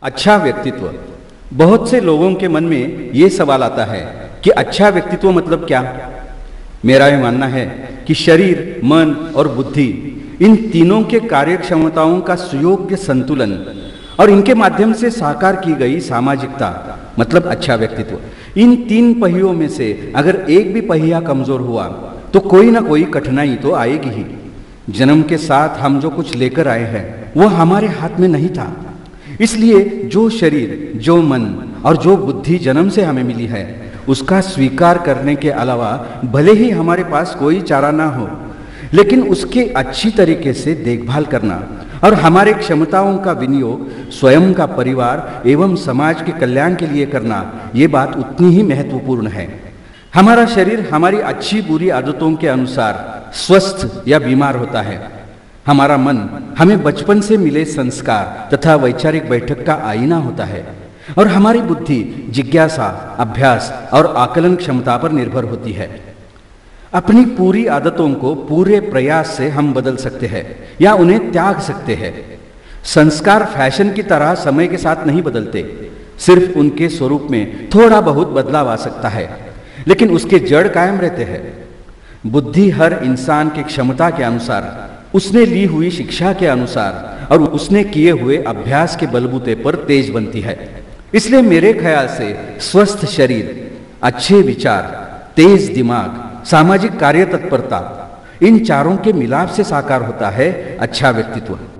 अच्छा व्यक्तित्व। बहुत से लोगों के मन में ये सवाल आता है कि अच्छा व्यक्तित्व मतलब क्या। मेरा यह मानना है कि शरीर, मन और बुद्धि, इन तीनों के कार्य क्षमताओं का सुयोग्य संतुलन और इनके माध्यम से साकार की गई सामाजिकता मतलब अच्छा व्यक्तित्व। इन तीन पहियों में से अगर एक भी पहिया कमजोर हुआ तो कोई ना कोई कठिनाई तो आएगी ही। जन्म के साथ हम जो कुछ लेकर आए हैं वो हमारे हाथ में नहीं था, इसलिए जो शरीर, जो मन और जो बुद्धि जन्म से हमें मिली है उसका स्वीकार करने के अलावा भले ही हमारे पास कोई चारा ना हो, लेकिन उसके अच्छी तरीके से देखभाल करना और हमारे क्षमताओं का विनियोग स्वयं का परिवार एवं समाज के कल्याण के लिए करना, ये बात उतनी ही महत्वपूर्ण है। हमारा शरीर हमारी अच्छी बुरी आदतों के अनुसार स्वस्थ या बीमार होता है। हमारा मन हमें बचपन से मिले संस्कार तथा वैचारिक बैठक का आईना होता है और हमारी बुद्धि जिज्ञासा, अभ्यास और आकलन क्षमता पर निर्भर होती है। अपनी पूरी आदतों को पूरे प्रयास से हम बदल सकते हैं या उन्हें त्याग सकते हैं। संस्कार फैशन की तरह समय के साथ नहीं बदलते, सिर्फ उनके स्वरूप में थोड़ा बहुत बदलाव आ सकता है, लेकिन उसके जड़ कायम रहते हैं। बुद्धि हर इंसान की क्षमता के अनुसार, उसने ली हुई शिक्षा के अनुसार और उसने किए हुए अभ्यास के बलबूते पर तेज बनती है। इसलिए मेरे ख्याल से स्वस्थ शरीर, अच्छे विचार, तेज दिमाग, सामाजिक कार्य तत्परता, इन चारों के मिलाप से साकार होता है अच्छा व्यक्तित्व।